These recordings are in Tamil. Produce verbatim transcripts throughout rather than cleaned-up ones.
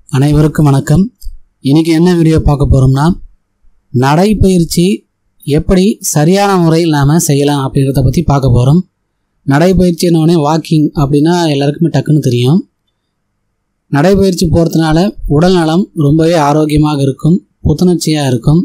அனைவருக்கும் வணக்கம். இன்னைக்கு என்ன வீடியோ பார்க்க போறோம்னா, நடைப்பயிற்சி எப்படி சரியான முறையில் நாம செய்யலாம் அப்படிங்கிறத பற்றி பார்க்க போகிறோம். நடைப்பயிற்சி என்னவனே வாக்கிங் அப்படின்னா எல்லாருக்குமே டக்குன்னு தெரியும். நடைப்பயிற்சி போகிறதுனால உடல் நலம் ரொம்பவே ஆரோக்கியமாக இருக்கும், புத்துணர்ச்சியாக இருக்கும்.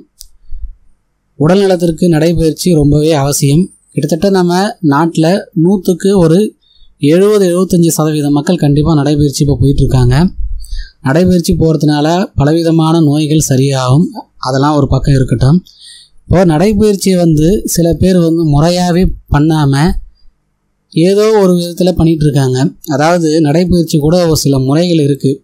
உடல் நலத்திற்கு நடைப்பயிற்சி ரொம்பவே அவசியம். கிட்டத்தட்ட நம்ம நாட்டில் நூற்றுக்கு ஒரு எழுபது எழுபத்தஞ்சி சதவீத மக்கள் கண்டிப்பாக நடைப்பயிற்சி இப்போ போயிட்டுருக்காங்க. நடைப்பயிற்சி போகிறதுனால பலவிதமான நோய்கள் சரியாகும். அதெல்லாம் ஒரு பக்கம் இருக்கட்டும். இப்போது நடைப்பயிற்சியை வந்து சில பேர் வந்து முறையாகவே பண்ணாமல் ஏதோ ஒரு விதத்தில் பண்ணிகிட்ருக்காங்க. அதாவது நடைப்பயிற்சி கூட ஒரு சில முறைகள் இருக்குது.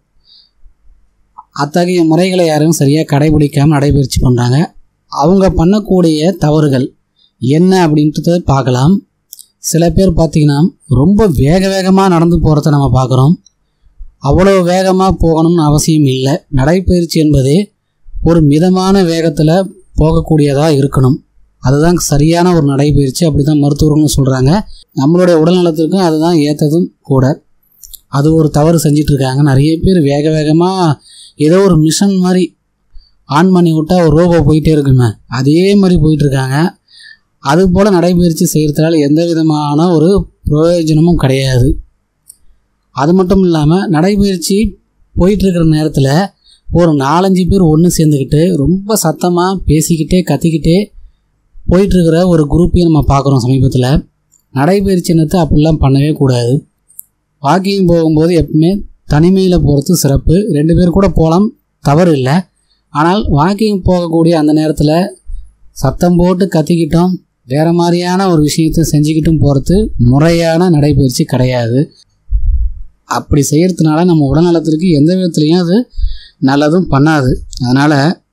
அத்தகைய முறைகளை யாரும் சரியாக கடைபிடிக்காமல் நடைப்பயிற்சி பண்ணுறாங்க. அவங்க பண்ணக்கூடிய தவறுகள் என்ன அப்படின்றத பார்க்கலாம். சில பேர் பார்த்திங்கன்னா ரொம்ப வேக வேகமாக நடந்து போகிறத நம்ம பார்க்குறோம். அவ்வளோ வேகமாக போகணும்னு அவசியம் இல்லை. நடைப்பயிற்சி என்பதே ஒரு மிதமான வேகத்தில் போகக்கூடியதாக இருக்கணும். அதுதான் சரியான ஒரு நடைப்பயிற்சி. அப்படி தான் மருத்துவர்களும் சொல்கிறாங்க. நம்மளுடைய உடல் நலத்திற்கும் அதுதான் ஏற்றதும் கூட. அது ஒரு தவறு செஞ்சிட்ருக்காங்க. நிறைய பேர் வேக வேகமாக ஏதோ ஒரு மிஷன் மாதிரி ஆன் பண்ணி விட்டால் ஒரு ரோபோ போயிட்டே இருக்குமே, அதே மாதிரி போயிட்டுருக்காங்க. அதுபோல் நடைப்பயிற்சி செய்கிறதுனால எந்த விதமான ஒரு பிரயோஜனமும் கிடையாது. அது மட்டும் இல்லாமல் நடைப்பயிற்சி போயிட்டுருக்கிற நேரத்தில் ஒரு நாலஞ்சு பேர் ஒன்று சேர்ந்துக்கிட்டு ரொம்ப சத்தமாக பேசிக்கிட்டே கத்திக்கிட்டே போயிட்டுருக்கிற ஒரு குரூப்பையும் நம்ம பார்க்குறோம் சமீபத்தில். நடைப்பயிற்சி என்னத்தை அப்படிலாம் பண்ணவே கூடாது. வாக்கிங் போகும்போது எப்பவுமே தனிமையில் போகிறது சிறப்பு. ரெண்டு பேர் கூட போகலாம், தவறு இல்லை. ஆனால் வாக்கிங் போகக்கூடிய அந்த நேரத்தில் சத்தம் போட்டு கத்திக்கிட்டோம் வேறு மாதிரியான ஒரு விஷயத்தை செஞ்சுக்கிட்டும் போகிறது முறையான நடைப்பயிற்சி கிடையாது. அப்படி செய்கிறதுனால நம்ம உடல்நலத்திற்கு எந்த விதத்துலையும் அது நல்லதும் பண்ணாது. அதனால்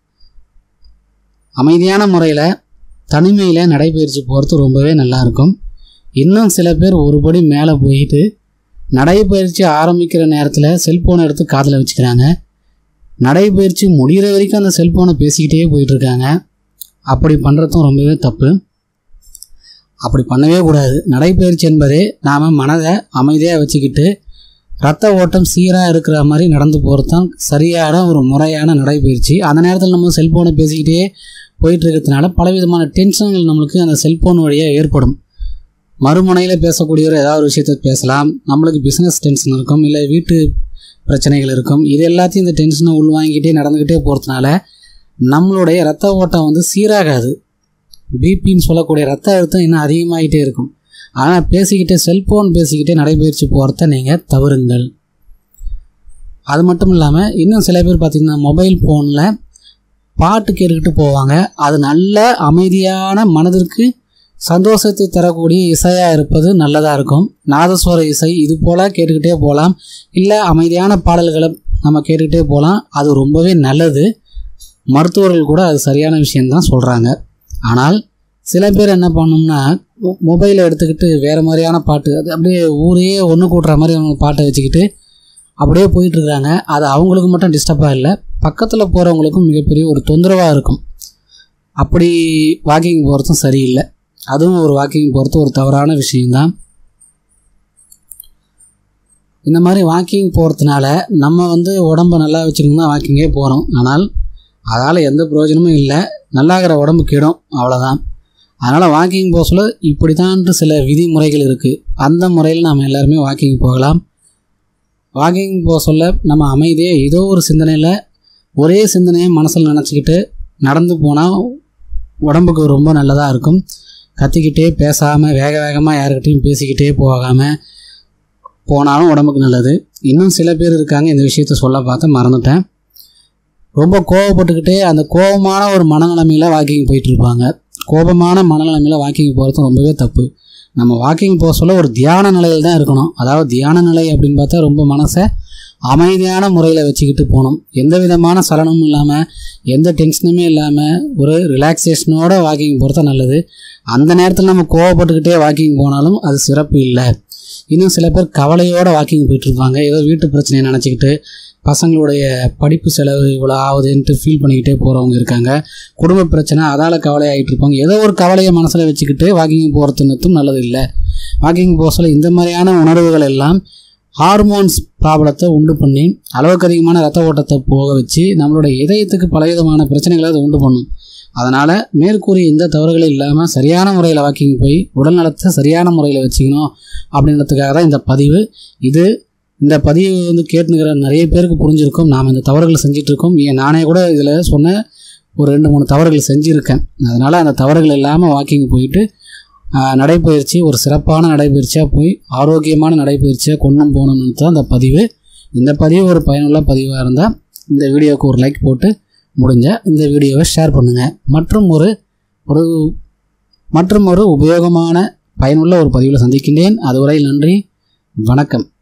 அமைதியான முறையில் தனிமையில் நடைப்பயிற்சி போகிறது ரொம்பவே நல்லாயிருக்கும். இன்னும் சில பேர் ஒருபடி மேலே போயிட்டு நடைப்பயிற்சி ஆரம்பிக்கிற நேரத்தில் செல்ஃபோனை எடுத்து காதில் வச்சுக்கிறாங்க. நடைப்பயிற்சி முடிகிற வரைக்கும் அந்த செல்ஃபோனை பேசிக்கிட்டே போயிட்டுருக்காங்க. அப்படி பண்ணுறதும் ரொம்பவே தப்பு. அப்படி பண்ணவே கூடாது. நடைப்பயிற்சி என்பதே நாம் மனதை அமைதியாக வச்சுக்கிட்டு ரத்த ஓட்டம் சீராக இருக்கிற மாதிரி நடந்து போகிறது தான் சரியான ஒரு முறையான நடைப்பயிற்சி. அந்த நேரத்தில் நம்ம செல்ஃபோனை பேசிக்கிட்டே போயிட்டு இருக்கிறதுனால பலவிதமான டென்ஷன்கள் நம்மளுக்கு அந்த செல்ஃபோன் வழியாக ஏற்படும். மறுமுனையில் பேசக்கூடியவர் ஏதாவது ஒரு விஷயத்தை பேசலாம். நம்மளுக்கு பிஸ்னஸ் டென்ஷன் இருக்கும், இல்லை வீட்டு பிரச்சனைகள் இருக்கும். இது எல்லாத்தையும் இந்த டென்ஷனை உள்வாங்கிக்கிட்டே நடந்துக்கிட்டே போகிறதுனால நம்மளுடைய ரத்த ஓட்டம் வந்து சீராகாது. பிபின்னு சொல்லக்கூடிய ரத்த அழுத்தம் இன்னும் அதிகமாகிட்டே இருக்கும். ஆனால் பேசிக்கிட்டே செல்ஃபோன் பேசிக்கிட்டே நடைபயிற்சி போகிறத நீங்கள் தவறுங்கள். அது மட்டும் இல்லாமல் இன்னும் சில பேர் பார்த்திங்கன்னா மொபைல் ஃபோனில் பாட்டு கேட்டுக்கிட்டு போவாங்க. அது நல்ல அமைதியான மனதிற்கு சந்தோஷத்தை தரக்கூடிய இசையாக இருப்பது நல்லதாக இருக்கும். நாதஸ்வர இசை இது போல் கேட்டுக்கிட்டே போகலாம். இல்லை அமைதியான பாடல்களை நம்ம கேட்டுக்கிட்டே போகலாம். அது ரொம்பவே நல்லது. மருத்துவர்கள் கூட அது சரியான விஷயந்தான் சொல்கிறாங்க. ஆனால் சில பேர் என்ன பண்ணோம்னா மொபைலை எடுத்துக்கிட்டு வேறு மாதிரியான பாட்டு, அது அப்படியே ஊரையே ஒன்று கூட்டுற மாதிரி அவங்க பாட்டை வச்சுக்கிட்டு அப்படியே போயிட்டுருக்காங்க. அது அவங்களுக்கு மட்டும் டிஸ்டர்பாக இல்லை, பக்கத்தில் போகிறவங்களுக்கும் மிகப்பெரிய ஒரு தொந்தரவாக இருக்கும். அப்படி வாக்கிங் போகிறதும் சரியில்லை. அதுவும் ஒரு வாக்கிங் போகிறது ஒரு தவறான விஷயந்தான். இந்த மாதிரி வாக்கிங் போகிறதுனால நம்ம வந்து உடம்பை நல்லா வச்சுக்கணும் தான் வாக்கிங்கே போகிறோம். ஆனால் அதால் எந்த பிரயோஜனமும் இல்லை. நல்லாகிற உடம்பு கெடும், அவ்வளோதான். அதனால் வாக்கிங் போக சொல்ல இப்படி தான்ட்டு சில விதிமுறைகள் இருக்குது. அந்த முறையில் நாம் எல்லாருமே வாக்கிங் போகலாம். வாக்கிங் போக சொல்ல நம்ம அமைதியாக ஏதோ ஒரு சிந்தனையில் ஒரே சிந்தனையை மனசில் நினச்சிக்கிட்டு நடந்து போனால் உடம்புக்கு ரொம்ப நல்லதாக இருக்கும். கத்திக்கிட்டே பேசாமல் வேக வேகமாக யாருக்கிட்டையும் பேசிக்கிட்டே போகாமல் போனாலும் உடம்புக்கு நல்லது. இன்னும் சில பேர் இருக்காங்க, இந்த விஷயத்த சொல்ல பார்த்து மறந்துட்டேன். ரொம்ப கோவப்பட்டுக்கிட்டே அந்த கோபமான ஒரு மனநிலைமையில் வாக்கிங் போயிட்டுருப்பாங்க. கோபமான மனநிலைமையில் வாக்கிங் போகிறது ரொம்பவே தப்பு. நம்ம வாக்கிங் போக சொல்ல ஒரு தியான நிலையில் தான் இருக்கணும். அதாவது தியான நிலை அப்படின்னு பார்த்தா ரொம்ப மனசை அமைதியான முறையில் வச்சுக்கிட்டு போகணும். எந்த விதமான சலனமும் இல்லாமல் எந்த டென்ஷனுமே இல்லாமல் ஒரு ரிலாக்ஸேஷனோட வாக்கிங் போகிறது நல்லது. அந்த நேரத்தில் நம்ம கோவப்பட்டுக்கிட்டே வாக்கிங் போனாலும் அது சிறப்பு இல்லை. இன்னும் சில பேர் கவலையோடு வாக்கிங் போயிட்டுருப்பாங்க. ஏதோ வீட்டு பிரச்சனையை நினச்சிக்கிட்டு பசங்களுடைய படிப்பு செலவு இவ்வளோ ஆகுதுன்ட்டு ஃபீல் பண்ணிக்கிட்டே போகிறவங்க இருக்காங்க. குடும்ப பிரச்சனை அதால் கவலையாகிட்டு இருப்பாங்க. ஏதோ ஒரு கவலையை மனசில் வச்சுக்கிட்டு வாக்கிங் போகிறதுன்னும் நல்லது இல்லை. வாக்கிங் போக சொல்ல இந்த மாதிரியான உணர்வுகள் எல்லாம் ஹார்மோன்ஸ் ப்ராப்ளத்தை உண்டு பண்ணி அளவுக்கு அதிகமான ரத்த ஓட்டத்தை போக வச்சு நம்மளோட இதயத்துக்கு பலவிதமான பிரச்சனைகளை அதை உண்டு பண்ணும். அதனால் மேற்கூறிய எந்த தவறுகளும் இல்லாமல் சரியான முறையில் வாக்கிங் போய் உடல் நலத்தை சரியான முறையில் வச்சுக்கணும் அப்படின்றதுக்காக தான் இந்த பதிவு. இது இந்த பதிவு வந்து கேட்டுக்கிற நிறைய பேருக்கு புரிஞ்சிருக்கும். நாம் இந்த தவறுகளை செஞ்சிட்ருக்கோம். ஏன் நானே கூட இதில் சொன்ன ஒரு ரெண்டு மூணு தவறுகள் செஞ்சுருக்கேன். அதனால் அந்த தவறுகள் இல்லாமல் வாக்கிங் போயிட்டு நடைப்பயிற்சி ஒரு சிறப்பான நடைப்பயிற்சியாக போய் ஆரோக்கியமான நடைப்பயிற்சியாக கொண்டு போகணுன்னு தான் இந்த பதிவு. இந்த பதிவு ஒரு பயனுள்ள பதிவாக இருந்தால் இந்த வீடியோவுக்கு ஒரு லைக் போட்டு முடிஞ்ச இந்த வீடியோவை ஷேர் பண்ணுங்கள். மற்றும் ஒரு ஒரு மற்றும் ஒரு உபயோகமான பயனுள்ள ஒரு பதிவில் சந்திக்கின்றேன். அதுவரை நன்றி, வணக்கம்.